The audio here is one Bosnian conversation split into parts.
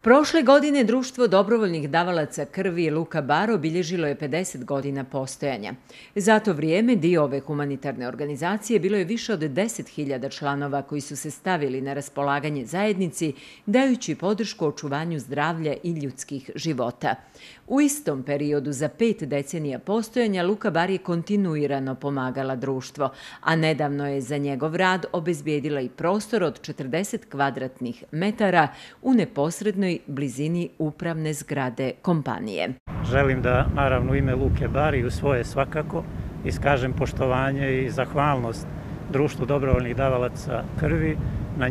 Prošle godine Društvo dobrovoljnih davalaca krvi Luka Bar obilježilo je 50 godina postojanja. Za to vrijeme dio ove humanitarne organizacije bilo je više od 10.000 članova koji su se stavili na raspolaganje zajednici, dajući podršku očuvanju zdravlja i ljudskih života. U istom periodu za 5 decenija postojanja Luka Bar je kontinuirano pomagala društvo, a nedavno je za njegov rad obezbijedila i prostor od 40 kvadratnih metara u neposrednoj blizini upravne zgrade kompanije. Želim da, naravno, u ime Luke Bar i u svoje svakako iskažem poštovanje i zahvalnost Društvu dobrovoljnih davalaca krvi na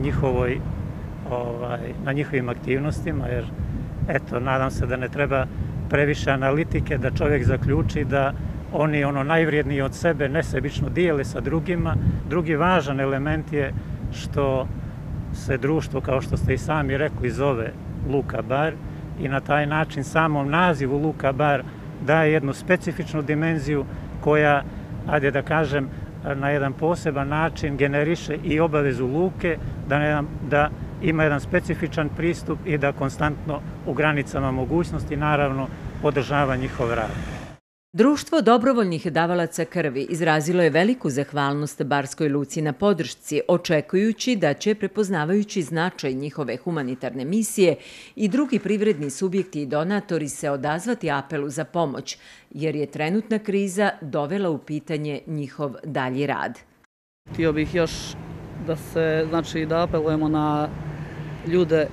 njihovim aktivnostima, jer eto, nadam se da ne treba previše analitike da čovjek zaključi da oni najvrijedniji od sebe nesebično dijele sa drugima. Drugi važan element je što se društvo, kao što ste i sami rekli, zove Luka Bar i na taj način samom nazivu Luka Bar daje jednu specifičnu dimenziju koja, ajde da kažem, na jedan poseban način generiše i obavezu luke da ima jedan specifičan pristup i da konstantno u granicama mogućnosti naravno podržava njihov rad. Društvo dobrovoljnih davalaca krvi izrazilo je veliku zahvalnost Barskoj luci na podršci, očekujući da će, prepoznavajući značaj njihove humanitarne misije, i drugi privredni subjekti i donatori se odazvati apelu za pomoć, jer je trenutna kriza dovela u pitanje njihov dalji rad. Htio bih još da apelujemo na ljude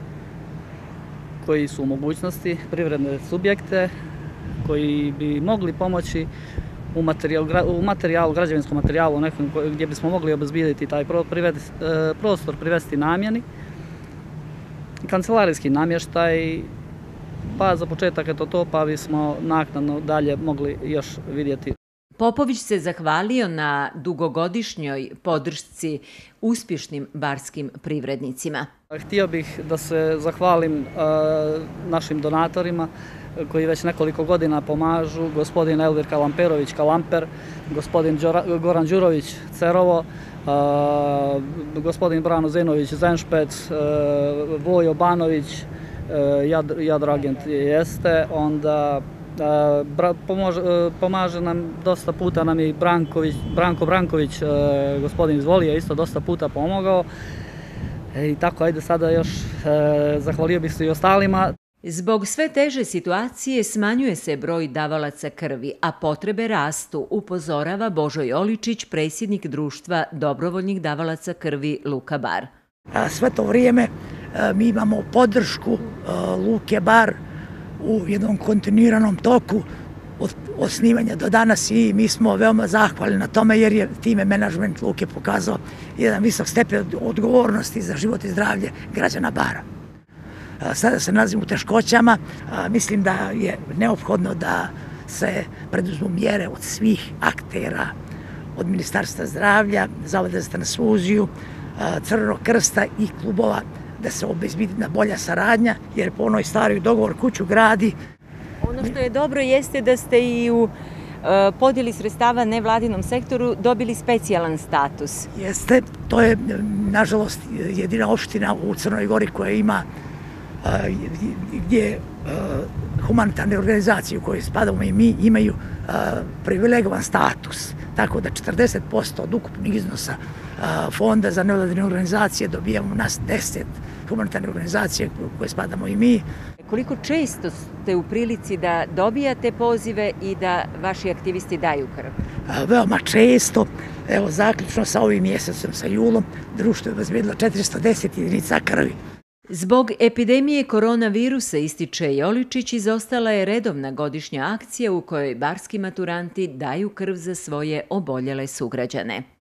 koji su u mogućnosti, privredne subjekte, koji bi mogli pomoći u materijalu, građevinskom materijalu, nekom gdje bismo mogli obezbijediti taj prostor, privesti namjeni, kancelarijski namještaj, pa za početak je to, pa bismo naknadno dalje mogli još vidjeti. Popović se zahvalio na dugogodišnjoj podršci uspješnim barskim privrednicima. Htio bih da se zahvalim našim donatorima koji već nekoliko godina pomažu, gospodin Elvir Kalamperović Kalamper, gospodin Goran Đurović Cerovo, gospodin Brano Zenović Zenšpec, Vojo Banović, Jadroagent jeste, onda pomaže nam dosta puta, nam je i Branko Branković, gospodin iz Volije, isto dosta puta pomogao. I tako, ajde sada još, zahvalio bih se i ostalima. Zbog sve teže situacije smanjuje se broj davalaca krvi, a potrebe rastu, upozorava Božo Joličić, predsjednik Društva dobrovoljnih davalaca krvi Luka Bar. Sve to vrijeme mi imamo podršku Luke Bar u jednom kontinuiranom toku od osnivanja do danas i mi smo veoma zahvalni na tome jer je time menadžment Luke pokazao jedan visok stepen odgovornosti za život i zdravlje građana Bara. Sada se nalazimo u teškoćama, mislim da je neophodno da se preduzmu mjere od svih aktera, od Ministarstva zdravlja, Zavoda za transfuziju, Crvenog krsta i klubova, da se obezbedi bolja saradnja, jer po onoj staroj dogovor kuću gradi. Ono što je dobro jeste da ste i u podjeli sredstava nevladinom sektoru dobili specijalan status. Jeste, to je nažalost jedina opština u Crnoj Gori koja ima gdje humanitarne organizacije u koje spadamo i mi imaju privilegovan status. Tako da 40% od ukupnih iznosa fonda za nevladine organizacije dobijamo nas 10 humanitarne organizacije u koje spadamo i mi. Koliko često ste u prilici da dobijate pozive i da vaši aktivisti daju krv? Veoma često. Evo, zaključno sa ovim mjesecom, sa julom, društvo je obezbijedilo 410 jedinica krvi. Zbog epidemije koronavirusa, ističe Joličić, izostala je redovna godišnja akcija u kojoj barski maturanti daju krv za svoje oboljele sugrađane.